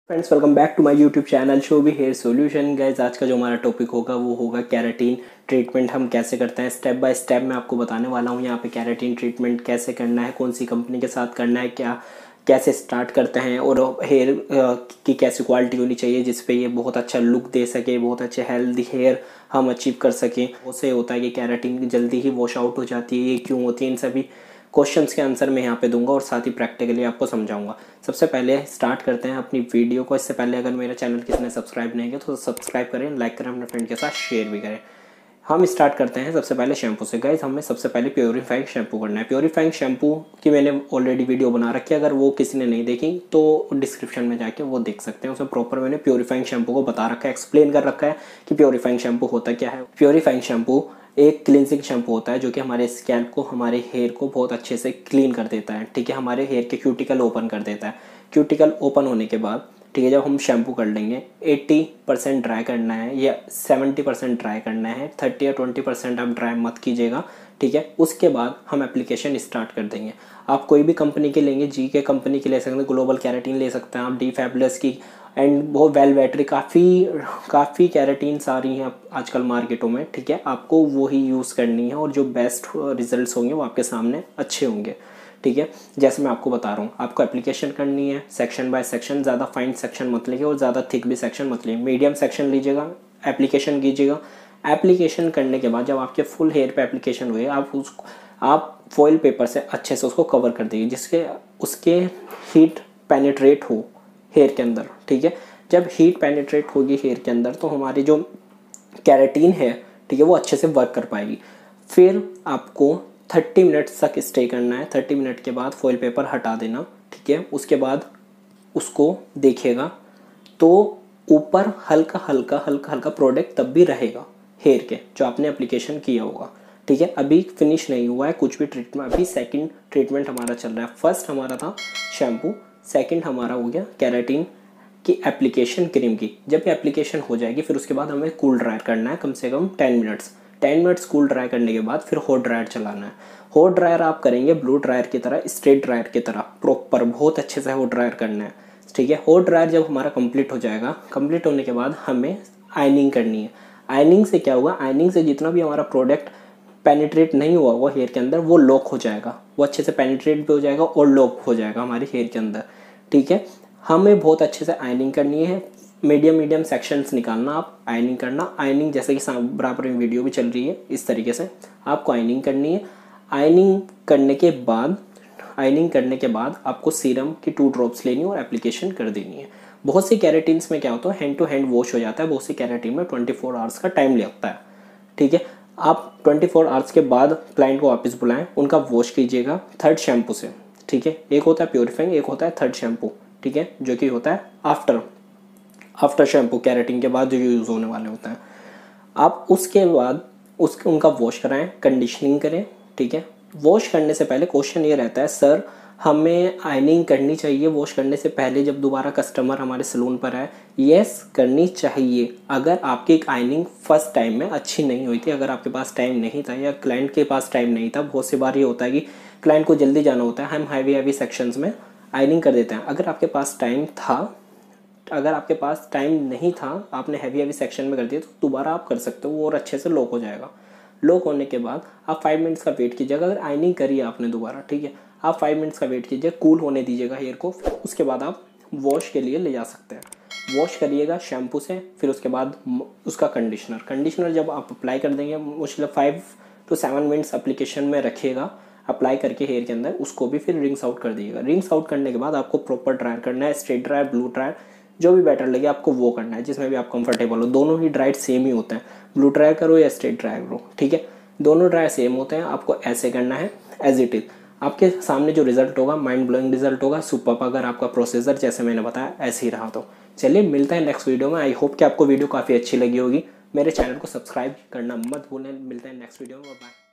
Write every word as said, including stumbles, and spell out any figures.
Friends, welcome back to my YouTube channel Shobhi hair solution. Guys, आज का जो हमारा टॉपिक होगा वो होगा केराटिन ट्रीटमेंट हम कैसे करते हैं। स्टेप बाय स्टेप मैं आपको बताने वाला हूँ यहाँ पे केराटिन ट्रीटमेंट कैसे करना है, कौन सी कंपनी के साथ करना है, क्या कैसे स्टार्ट करते हैं और हेयर की कैसी क्वालिटी होनी चाहिए जिस पे ये बहुत अच्छा लुक दे सके, बहुत अच्छे हेल्दी हेयर हम अचीव कर सकें। उससे होता है कि केराटिन जल्दी ही वॉश आउट हो जाती है, ये क्यों होती है, इन सभी क्वेश्चंस के आंसर मैं यहाँ पे दूंगा और साथ ही प्रैक्टिकली आपको समझाऊंगा। सबसे पहले स्टार्ट करते हैं अपनी वीडियो को। इससे पहले अगर मेरा चैनल किसी ने सब्सक्राइब नहीं किया तो सब्सक्राइब करें, लाइक करें, अपने फ्रेंड के साथ शेयर भी करें। हम स्टार्ट करते हैं सबसे पहले शैम्पू से। गाइस, हमें सबसे पहले प्योरीफाइंग शैम्पू करना है। प्योरीफाइंग शैम्पू की मैंने ऑलरेडी वीडियो बना रखी है, अगर वो किसी ने नहीं देखी तो डिस्क्रिप्शन में जाके वो देख सकते हैं। उसमें प्रॉपर मैंने प्योरीफाइंग शैम्पू को बता रखा है, एक्सप्लेन कर रखा है कि प्योरीफाइंग शैम्पू होता क्या है। प्योरीफाइंग शैम्पू एक क्लिनजिंग शैम्पू होता है जो कि हमारे स्कैल्प को, हमारे हेयर को बहुत अच्छे से क्लीन कर देता है। ठीक है, हमारे हेयर के क्यूटिकल ओपन कर देता है। क्यूटिकल ओपन होने के बाद ठीक है, जब हम शैम्पू कर लेंगे अस्सी परसेंट ड्राई करना है या सत्तर परसेंट ड्राई करना है, तीस या बीस परसेंट आप ड्राई मत कीजिएगा। ठीक है, उसके बाद हम एप्लीकेशन स्टार्ट कर देंगे। आप कोई भी कंपनी के लेंगे, जी के कंपनी की ले सकते हैं, ग्लोबल केराटिन ले सकते हैं आप, डी फैबुलस की, एंड बहुत वेल बैटरी, काफ़ी काफ़ी केराटिन्स आ रही हैं आजकल मार्केटों में। ठीक है, आपको वो ही यूज़ करनी है और जो बेस्ट रिजल्ट्स होंगे वो आपके सामने अच्छे होंगे। ठीक है, जैसे मैं आपको बता रहा हूँ, आपको एप्लीकेशन करनी है सेक्शन बाय सेक्शन। ज़्यादा फाइन सेक्शन मत लीजिए और ज़्यादा थिक भी सेक्शन मत लीजिए, मीडियम सेक्शन लीजिएगा, एप्लीकेशन कीजिएगा। एप्लीकेशन करने के बाद जब आपके फुल हेयर पे एप्लीकेशन हुए, आप उसको आप फॉइल पेपर से अच्छे से उसको कवर कर दीजिए जिसके उसके हीट पेनिट्रेट हो हेयर के अंदर। ठीक है, जब हीट पेनिट्रेट होगी हेयर के अंदर तो हमारी जो केराटिन है, ठीक है, वो अच्छे से वर्क कर पाएगी। फिर आपको तीस मिनट्स तक स्टे करना है। तीस मिनट के बाद फॉइल पेपर हटा देना। ठीक है, उसके बाद उसको देखिएगा तो ऊपर हल्का हल्का हल्का हल्का प्रोडक्ट तब भी रहेगा हेयर के, जो आपने एप्लीकेशन किया होगा। ठीक है, अभी फिनिश नहीं हुआ है कुछ भी ट्रीटमेंट, अभी सेकंड ट्रीटमेंट हमारा चल रहा है। फर्स्ट हमारा था शैम्पू, सेकंड हमारा हो गया केराटिन की एप्लीकेशन क्रीम की। जब ये एप्लीकेशन हो जाएगी फिर उसके बाद हमें कूल ड्रायर करना है कम से कम ten minutes. Ten minutes cool dry करने के बाद फिर हॉट ड्रायर चलाना है। हॉट ड्रायर आप करेंगे ब्लू ड्रायर की तरह, स्ट्रेट ड्रायर की तरह, प्रॉपर बहुत अच्छे से हॉट ड्रायर करना है। ठीक है, हॉट ड्रायर जब हमारा कंप्लीट हो जाएगा, कंप्लीट होने के बाद हमें आयनिंग करनी है। आयनिंग से क्या होगा, आयनिंग से जितना भी हमारा प्रोडक्ट पेनिट्रेट नहीं हुआ होगा हेयर के अंदर वो लॉक हो जाएगा, वो अच्छे से पेनिट्रेट भी हो जाएगा और लॉक हो जाएगा हमारे हेयर के अंदर। ठीक है, हमें बहुत अच्छे से आयनिंग करनी है, मीडियम मीडियम सेक्शंस निकालना, आप आयनिंग करना। आयनिंग जैसे कि बराबर में वीडियो भी चल रही है, इस तरीके से आपको आयनिंग करनी है। आयनिंग करने के बाद आयनिंग करने के बाद आपको सीरम की टू ड्रॉप्स लेनी है और एप्लीकेशन कर देनी है। बहुत सी केराटिन्स में क्या होता है, हैंड टू हैंड वॉश हो जाता है, बहुत सी केराटिन में ट्वेंटी फोर आवर्स का टाइम लगता है। ठीक है, आप ट्वेंटी फोर आवर्स के बाद क्लाइंट को वापस बुलाएं, उनका वॉश कीजिएगा थर्ड शैम्पू से। ठीक है, एक होता है प्योरीफाइंग, एक होता है थर्ड शैम्पू। ठीक है, जो कि होता है आफ्टर आफ्टर शैम्पू, केराटिन के बाद जो यूज़ होने वाले होते हैं। आप उसके बाद उसके उनका वॉश कराएं, कंडीशनिंग करें। ठीक है, वॉश करने से पहले क्वेश्चन ये रहता है, सर हमें आयनिंग करनी चाहिए वॉश करने से पहले जब दोबारा कस्टमर हमारे सैलून पर आए? यस, करनी चाहिए। अगर आपकी आयनिंग फर्स्ट टाइम में अच्छी नहीं हुई थी, अगर आपके पास टाइम नहीं था या क्लाइंट के पास टाइम नहीं था, बहुत सी बार ये होता है कि क्लाइंट को जल्दी जाना होता है, हम हैवी हैवी सेक्शंस में आयनिंग कर देते हैं। अगर आपके पास टाइम था अगर आपके पास टाइम नहीं था, आपने हैवी हैवी सेक्शन में कर दिया, तो दोबारा आप कर सकते हो और अच्छे से लॉक हो जाएगा। लॉक होने के बाद आप फाइव मिनट्स का वेट कीजिएगा। अगर आयनिंग करी है आपने दोबारा, ठीक है, आप फाइव मिनट्स का वेट कीजिए, कूल होने दीजिएगा हेयर को। उसके बाद आप वॉश के लिए ले जा सकते हैं। वॉश करिएगा शैम्पू से, फिर उसके बाद उसका कंडीशनर कंडीशनर जब आप अप्लाई कर देंगे, मुश्किल five to seven minutes application में रखिएगा, अप्लाई करके हेयर के अंदर उसको भी फिर रिंग्स आउट कर दीजिएगा। रिंग्स आउट करने के बाद आपको प्रॉपर ड्रायर करना है, स्ट्रेट ड्रायर, ब्लू ड्रायर, जो भी बेटर लगे आपको वो करना है, जिसमें भी आप कंफर्टेबल हो। दोनों ही ड्रायर सेम ही होते हैं, ब्लू ड्रायर करो या स्ट्रेट ड्रायर करो। ठीक है, दोनों ड्रायर सेम होते हैं, आपको ऐसे करना है एज इट इज। आपके सामने जो रिजल्ट होगा माइंड ब्लोइंग रिजल्ट होगा, सुपर्ब। अगर आपका प्रोसीजर जैसे मैंने बताया ऐसे ही रहा तो चलिए मिलता है नेक्स्ट वीडियो में। आई होप कि आपको वीडियो काफ़ी अच्छी लगी होगी। मेरे चैनल को सब्सक्राइब करना मत भूलें। मिलते हैं नेक्स्ट वीडियो में, बाय।